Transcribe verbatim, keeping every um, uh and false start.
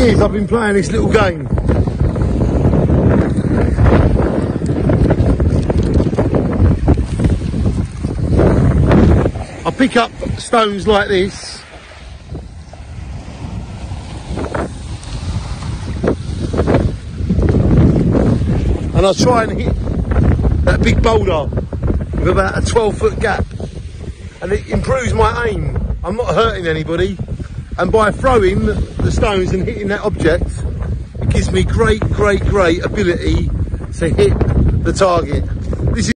years I've been playing this little game. I pick up stones like this, and I try and hit that big boulder with about a twelve foot gap, and it improves my aim. I'm not hurting anybody, and by throwing the stones and hitting that object, it gives me great, great, great ability to hit the target.